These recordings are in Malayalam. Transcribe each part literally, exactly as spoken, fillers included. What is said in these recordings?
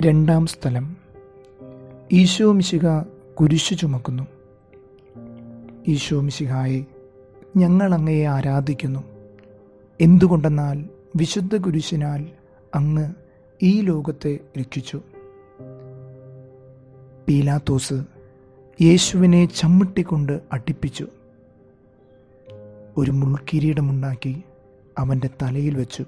രണ്ടാം സ്ഥലം. ഈശോ മിശിഹ കുരിശു ചുമക്കുന്നു. ഈശോ മിശിഹായെ, ഞങ്ങൾ അങ്ങയെ ആരാധിക്കുന്നു. എന്തുകൊണ്ടെന്നാൽ വിശുദ്ധ കുരിശിനാൽ അങ്ങ് ഈ ലോകത്തെ രക്ഷിച്ചു. പീലാത്തോസ് യേശുവിനെ ചമ്മട്ടിക്കൊണ്ട് അടിപ്പിച്ചു. ഒരു മുൾക്കിരീടമുണ്ടാക്കി അവൻ്റെ തലയിൽ വെച്ചു.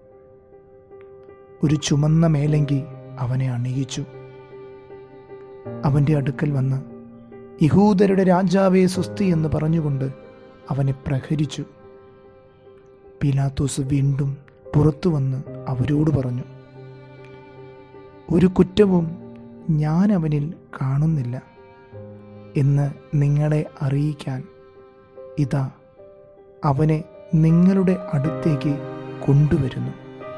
ഒരു ചുമന്ന മേലങ്കി അവനെ അണിയിച്ചു. അവൻ്റെ അടുക്കൽ വന്ന് യഹൂദരുടെ രാജാവേ സ്വസ്തി എന്ന് പറഞ്ഞുകൊണ്ട് അവനെ പ്രഹരിച്ചു. പീലാത്തോസ് വീണ്ടും പുറത്തു വന്ന് അവരോട് പറഞ്ഞു, ഒരു കുറ്റവും ഞാൻ അവനിൽ കാണുന്നില്ല എന്ന് നിങ്ങളെ അറിയിക്കാൻ ഇതാ അവനെ നിങ്ങളുടെ അടുത്തേക്ക് കൊണ്ടുവരുന്നു.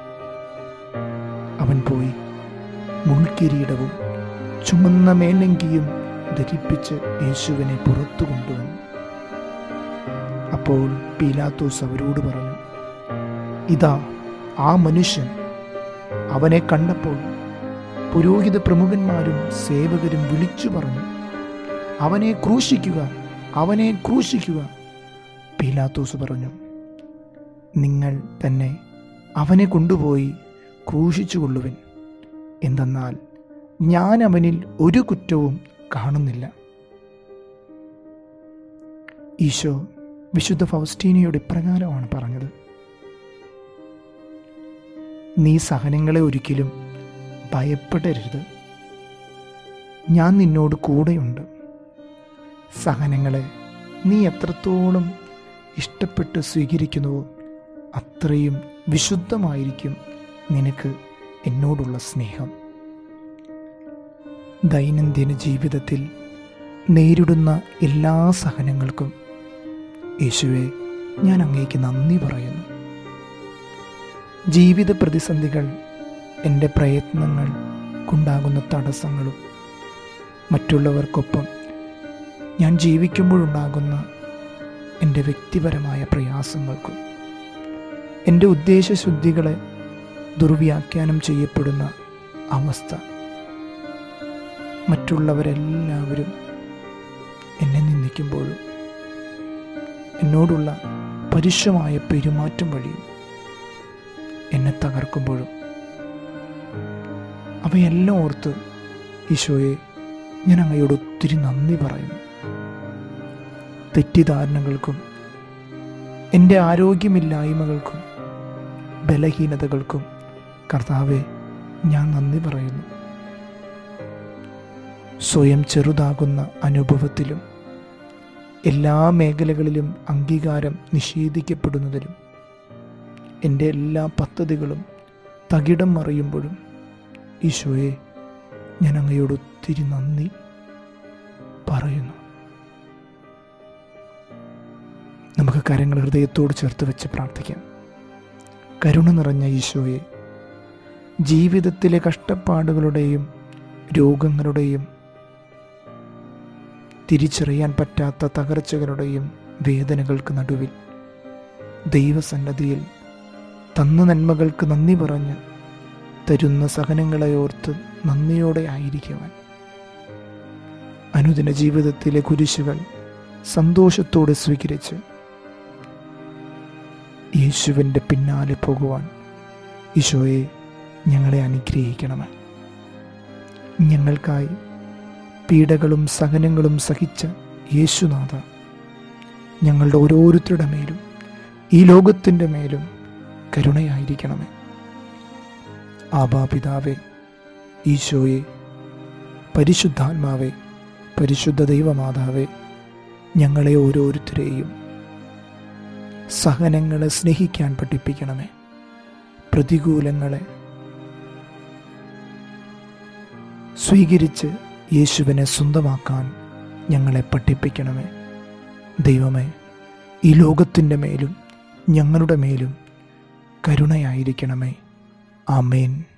അവൻ പോയി മുൾക്കിരീടവും ചുമന്ന മേലങ്കിയും ധരിപ്പിച്ച് യേശുവിനെ പുറത്തു കൊണ്ടുവന്നു. അപ്പോൾ പീലാത്തോസ് അവരോട് പറഞ്ഞു, ഇതാ ആ മനുഷ്യൻ. അവനെ കണ്ടപ്പോൾ പുരോഹിത പ്രമുഖന്മാരും സേവകരും വിളിച്ചു പറഞ്ഞു, അവനെ ക്രൂശിക്കുക, അവനെ ക്രൂശിക്കുക. പീലാത്തോസ് പറഞ്ഞു, നിങ്ങൾ തന്നെ അവനെ കൊണ്ടുപോയി ക്രൂശിച്ചു കൊള്ളുവിൻ. എന്തെന്നാൽ ഞാൻ അവനിൽ ഒരു കുറ്റവും കാണുന്നില്ല. ഈശോ വിശുദ്ധ ഫൗസ്റ്റീനയോട് ഇപ്രകാരമാണ് പറഞ്ഞത്, നീ സഹനങ്ങളെ ഒരിക്കലും ഭയപ്പെടരുത്. ഞാൻ നിന്നോട് കൂടെയുണ്ട്. സഹനങ്ങളെ നീ എത്രത്തോളം ഇഷ്ടപ്പെട്ട് സ്വീകരിക്കുന്നുവോ അത്രയും വിശുദ്ധമായിരിക്കും നിനക്ക് എന്നോടുള്ള സ്നേഹം. ദൈനംദിന ജീവിതത്തിൽ നേരിടുന്ന എല്ലാ സഹനങ്ങൾക്കും യേശുവേ, ഞാൻ അങ്ങേക്ക് നന്ദി പറയുന്നു. ജീവിത പ്രതിസന്ധികൾ, എൻ്റെ പ്രയത്നങ്ങൾക്കുണ്ടാകുന്ന തടസ്സങ്ങളും മറ്റുള്ളവർക്കൊപ്പം ഞാൻ ജീവിക്കുമ്പോഴുണ്ടാകുന്ന എൻ്റെ വ്യക്തിപരമായ പ്രയാസങ്ങൾക്കും എൻ്റെ ഉദ്ദേശശുദ്ധികളെ ദുർവ്യാഖ്യാനം ചെയ്യപ്പെടുന്ന അവസ്ഥ, മറ്റുള്ളവരെല്ലാവരും എന്നെ നിന്ദിക്കുമ്പോഴും എന്നോടുള്ള പരുഷമായ പെരുമാറ്റം വഴിയും എന്നെ തകർക്കുമ്പോഴും അവയെല്ലാം ഓർത്ത് ഈശോയെ, ഞാൻ അങ്ങയോട് ഒത്തിരി നന്ദി പറയുന്നു. തെറ്റിദ്ധാരണകൾക്കും എൻ്റെ ആരോഗ്യമില്ലായ്മകൾക്കും ബലഹീനതകൾക്കും കർത്താവേ, ഞാൻ നന്ദി പറയുന്നു. സ്വയം ചെറുതാകുന്ന അനുഭവത്തിലും എല്ലാ മേഖലകളിലും അംഗീകാരം നിഷേധിക്കപ്പെടുന്നതിലും എൻ്റെ എല്ലാ പദ്ധതികളും തകിടം മറിയുമ്പോഴും ഈശോയെ, ഞാൻ അങ്ങയോട് ഒത്തിരി നന്ദി പറയുന്നു. നമുക്ക് കരങ്ങൾ ഹൃദയത്തോട് ചേർത്ത് വെച്ച് പ്രാർത്ഥിക്കാം. കരുണ നിറഞ്ഞ ഈശോയെ, ജീവിതത്തിലെ കഷ്ടപ്പാടുകളുടെയും രോഗങ്ങളുടെയും തിരിച്ചറിയാൻ പറ്റാത്ത തകർച്ചകളുടെയും വേദനകൾക്ക് നടുവിൽ ദൈവസന്നദ്ധിയിൽ തന്ന നന്മകൾക്ക് നന്ദി പറഞ്ഞ് തരുന്ന സഹനങ്ങളെ ഓർത്ത് നന്ദിയോടെ ആയിരിക്കുവാൻ, അനുദിന ജീവിതത്തിലെ കുരിശുകൾ സന്തോഷത്തോടെ സ്വീകരിച്ച് യേശുവിൻ്റെ പിന്നാലെ പോകുവാൻ ഈശോയെ, ഞങ്ങളെ അനുഗ്രഹിക്കണമേ. ഞങ്ങൾക്കായി പീഡകളും സഹനങ്ങളും സഹിച്ച യേശുനാഥ, ഞങ്ങളുടെ ഓരോരുത്തരുടെ മേലും ഈ ലോകത്തിൻ്റെ മേലും കരുണയായിരിക്കണമേ. ആബാ പിതാവേ, ഈശോയെ, പരിശുദ്ധാത്മാവേ, പരിശുദ്ധ ദൈവമാതാവേ, ഞങ്ങളെ ഓരോരുത്തരെയും സഹനങ്ങളെ സ്നേഹിക്കാൻ പഠിപ്പിക്കണമേ. പ്രതികൂലങ്ങളെ സ്വീകരിച്ച് യേശുവിനെ സ്വന്തമാക്കാൻ ഞങ്ങളെ പഠിപ്പിക്കണമേ. ദൈവമേ, ഈ ലോകത്തിൻ്റെ മേലും ഞങ്ങളുടെ മേലും കരുണയായിരിക്കണമേ. ആമേൻ.